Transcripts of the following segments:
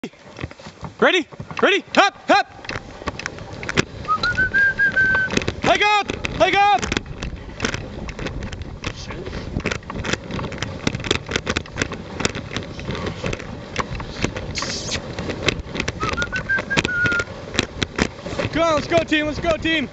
Ready? Ready? Hop! Hop! Leg up! Leg up! Come on, let's go team, let's go team!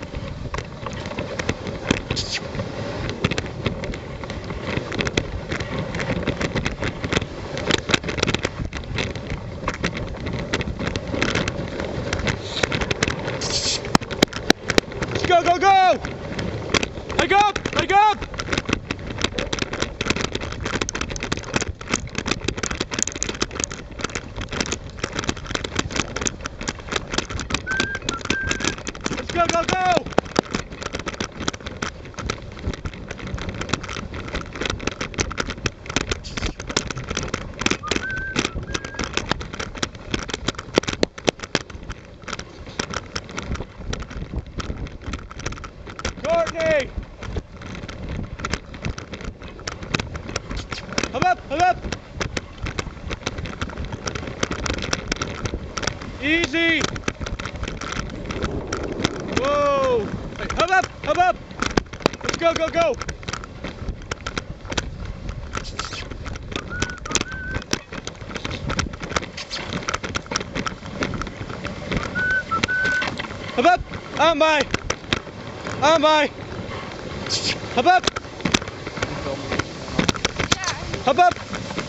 Go, go, go! Leg up! Leg up! Let's go, go, go! Courtney! Hop up, hop up! Easy! Whoa! Hey, hop up, hop up! Let's go, go, go! Hop up! On by! On by! Hop up! Hop up!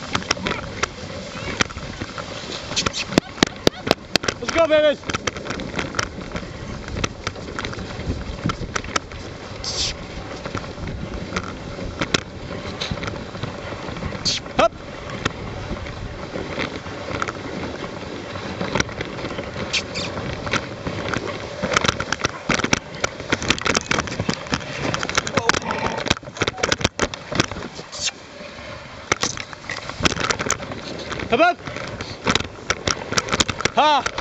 Let's go, babies! Up! Hop up! Ha!